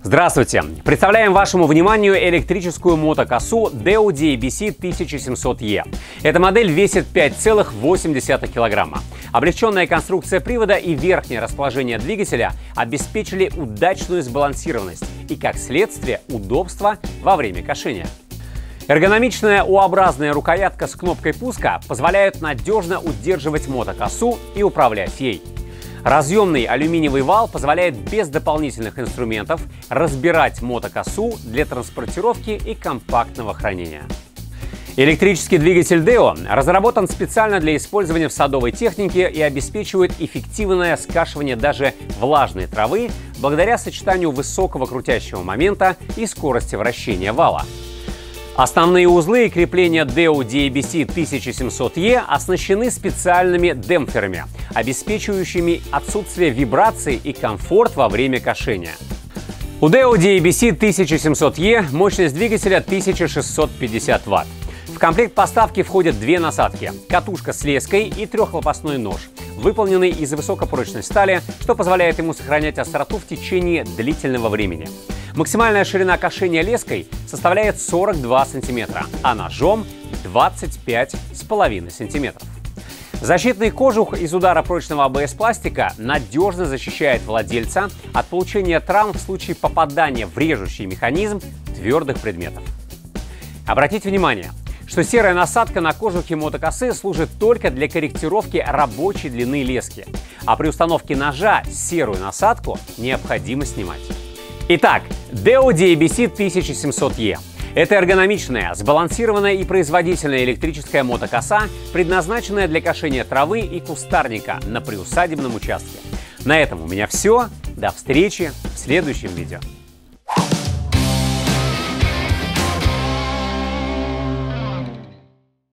Здравствуйте! Представляем вашему вниманию электрическую мотокосу Deo DABC 1700E. Эта модель весит 5,8 килограмма. Облегченная конструкция привода и верхнее расположение двигателя обеспечили удачную сбалансированность и, как следствие, удобство во время кошения. Эргономичная U-образная рукоятка с кнопкой пуска позволяет надежно удерживать мотокосу и управлять ей. Разъемный алюминиевый вал позволяет без дополнительных инструментов разбирать мотокосу для транспортировки и компактного хранения. Электрический двигатель Deo разработан специально для использования в садовой технике и обеспечивает эффективное скашивание даже влажной травы благодаря сочетанию высокого крутящего момента и скорости вращения вала. Основные узлы и крепления Deo DABC 1700E оснащены специальными демпферами, обеспечивающими отсутствие вибраций и комфорт во время кошения. У Deo DABC 1700E мощность двигателя 1650 Вт. В комплект поставки входят две насадки – катушка с леской и трехлопастной нож, выполненный из высокопрочной стали, что позволяет ему сохранять остроту в течение длительного времени. Максимальная ширина кошения леской составляет 42 см, а ножом 25,5 см. Защитный кожух из удара прочного АБС-пластика надежно защищает владельца от получения травм в случае попадания в режущий механизм твердых предметов. Обратите внимание, что серая насадка на кожухе мотокосы служит только для корректировки рабочей длины лески, а при установке ножа серую насадку необходимо снимать. Итак, Deo DABC 1700E. Это эргономичная, сбалансированная и производительная электрическая мотокоса, предназначенная для кошения травы и кустарника на приусадебном участке. На этом у меня все. До встречи в следующем видео.